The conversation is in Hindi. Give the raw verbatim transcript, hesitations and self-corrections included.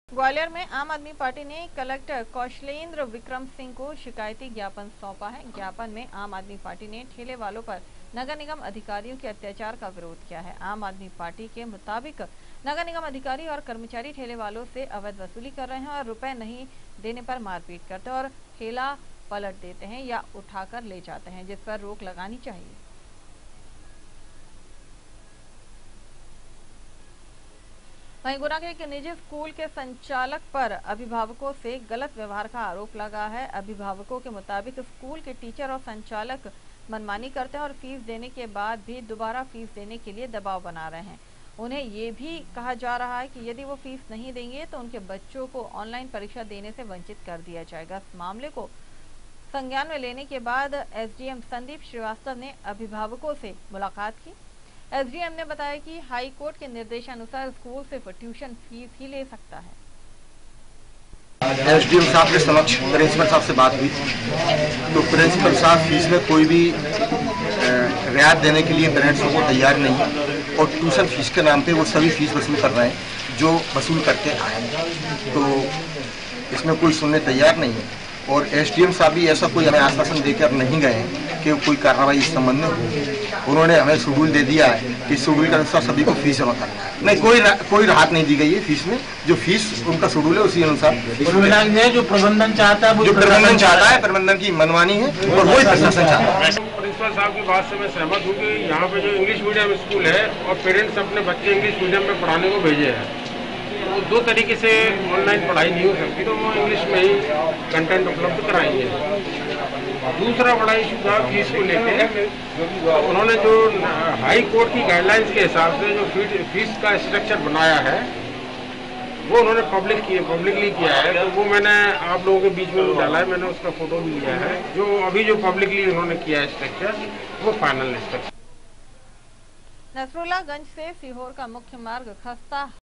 ग्वालियर में आम आदमी पार्टी ने कलेक्टर कौशलेंद्र विक्रम सिंह को शिकायती ज्ञापन सौंपा है। ज्ञापन में आम आदमी पार्टी ने ठेले वालों पर नगर निगम अधिकारियों के अत्याचार का विरोध किया है। आम आदमी पार्टी के मुताबिक नगर निगम अधिकारी और कर्मचारी ठेले वालों से अवैध वसूली कर रहे हैं और रुपए नहीं देने पर मारपीट करते और ठेला पलट देते हैं या उठाकर ले जाते हैं, जिस पर रोक लगानी चाहिए। वहीं गुना के एक निजी स्कूल के संचालक पर अभिभावकों से गलत व्यवहार का आरोप लगा है। अभिभावकों के मुताबिक स्कूल के टीचर और संचालक मनमानी करते हैं और फीस देने के बाद भी दोबारा फीस देने के लिए दबाव बना रहे हैं। उन्हें ये भी कहा जा रहा है कि यदि वो फीस नहीं देंगे तो उनके बच्चों को ऑनलाइन परीक्षा देने से वंचित कर दिया जाएगा। इस मामले को संज्ञान में लेने के बाद एसडीएम संदीप श्रीवास्तव ने अभिभावकों से मुलाकात की। एसडीएम ने बताया कि हाई कोर्ट के निर्देशानुसार स्कूल सिर्फ ट्यूशन फीस ही ले सकता है। एसडीएम साहब के समक्ष प्रिंसिपल साहब से बात हुई तो प्रिंसिपल साहब फीस में कोई भी रियायत देने के लिए पेरेंट्स को तैयार नहीं है और ट्यूशन फीस के नाम पे वो सभी फीस वसूल कर रहे हैं जो वसूल करके आए, तो इसमें कोई सुनने तैयार नहीं है। और एसडीएम साहब भी ऐसा कोई हमें आश्वासन देकर नहीं गए कि कोई कार्रवाई इस संबंध में हो। उन्होंने हमें शेड्यूल दे दिया है कि शेड्यूल के अनुसार सभी को फीस जमा करना है। नहीं, कोई कोई राहत नहीं दी गई है फीस में। जो फीस उनका शेड्यूल है उसी अनुसार जो प्रबंधन चाहता है जो प्रबंधन चाहता है प्रबंधन की मनमानी है और वही प्रशासन चाहता है। प्रिंसिपल साहब की बात से मैं सहमत हूँ कि यहाँ पे जो इंग्लिश मीडियम स्कूल है और पेरेंट्स अपने बच्चे इंग्लिश मीडियम में पढ़ाने को भेजे हैं, तो दो तरीके से ऑनलाइन पढ़ाई नहीं हो सकती, तो वो इंग्लिश में ही कंटेंट उपलब्ध कराएंगे। दूसरा बड़ा इशू था फीस को लेकर, तो उन्होंने जो हाई कोर्ट की गाइडलाइंस के हिसाब से जो फीस का स्ट्रक्चर बनाया है वो उन्होंने पब्लिक किया पब्लिकली किया है, तो वो मैंने आप लोगों के बीच में डाला है। मैंने उसका फोटो भी लिया है। जो अभी जो पब्लिकली उन्होंने किया है स्ट्रक्चर, वो फाइनल स्ट्रक्चर। नसरुल्लागंज से सीहोर का मुख्य मार्ग खस्ता